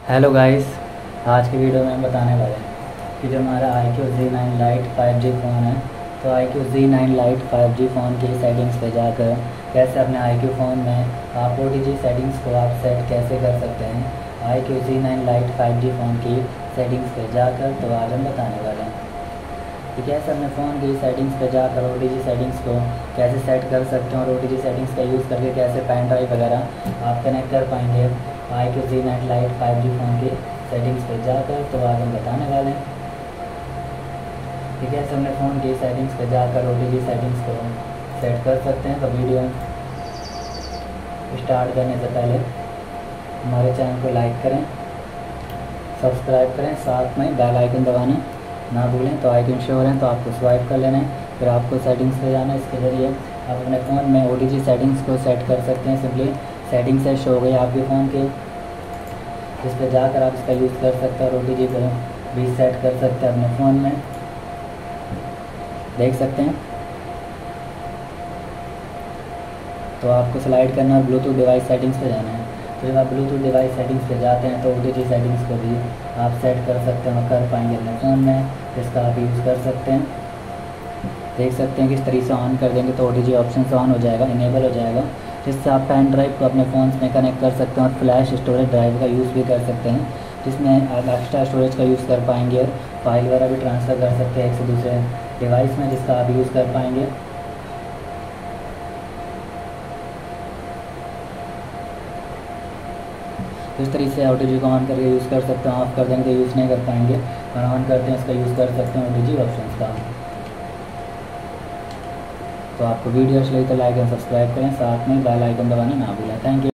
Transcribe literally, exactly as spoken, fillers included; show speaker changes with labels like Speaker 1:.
Speaker 1: Hello guys, आज की video में हम बताने वाले हैं कि जो हमारा I Q Zee nine light five G phone है, तो आई क्यू ज़ी nine light five G phone की सेटिंग्स पे जाकर कैसे अपने आई क्यू फ़ोन में आप ओ टी जी सेटिंग्स को आप सेट कैसे कर सकते हैं। I Q Zee nine light five G phone की सेटिंग्स पे जाकर तो आज हम बताने वाले हैं कि कैसे अपने फ़ोन की सेटिंग्स पे जाकर ओ टी जी सेटिंग्स को कैसे सेट कर सकते हैं और ओ टी जी सेटिंग्स का यूज़ करके कैसे पेन ड्राइव वगैरह आप कनेक्ट कर पाएंगे I Q Zee nine light five G phone की सेटिंग्स पे जाकर। तो आज हम बताने वाले हैं कि कैसे अपने फ़ोन की सेटिंग्स पे जाकर ओ टी जी सेटिंग्स को सेट कर सकते हैं। तो वीडियो स्टार्ट करने से पहले हमारे चैनल को लाइक करें, सब्सक्राइब करें, साथ में बेल आइकन दबाना ना भूलें। तो आइकन शो हो रहे हैं तो आपको स्वाइप कर लेना है, फिर आपको सेटिंग्स पे जाना है। इसके ज़रिए आप अपने फ़ोन में ओ टी जी सेटिंग्स को सेट कर सकते हैं। सिंपली सेटिंग से शो हो गई आपके फ़ोन के, इस पर जाकर आप इसका यूज़ कर सकते हैं और ओ टी जी को भी सेट कर सकते हैं अपने फ़ोन में। देख सकते हैं। तो आपको स्लाइड करना और ब्लूटूथ डिवाइस सेटिंग्स पे जाना है। तो जब आप ब्लूटूथ डिवाइस सेटिंग्स पे जाते हैं तो ओ टी जी सेटिंग्स को भी आप सेट कर सकते हैं और कर पाएंगे अपने फ़ोन में, जिसका आप यूज़ कर सकते हैं। देख सकते हैं किस तरीके से ऑन कर देंगे तो O T G option on हो जाएगा, इनेबल हो जाएगा, जिससे आप पेन ड्राइव को अपने फ़ोन में कनेक्ट कर सकते हैं और फ्लैश स्टोरेज ड्राइव का यूज़ भी कर सकते हैं, जिसमें आप एक्स्ट्रा स्टोरेज का यूज़ कर पाएंगे और फाइल वगैरह भी ट्रांसफ़र कर सकते हैं एक से दूसरे डिवाइस में, जिसका आप यूज़ कर पाएंगे। तो इस तरीके से ओ टी जी को ऑन करके यूज़ कर सकते हैं। ऑफ कर देंगे तो यूज़ नहीं कर पाएंगे, और ऑन करते हैं इसका यूज़ कर सकते हैं ओ टी जी ऑप्शन का। तो आपको वीडियो अच्छी लगी तो लाइक एंड सब्सक्राइब करें, साथ में बेल आइकन दबाना ना भूलें। Thank you.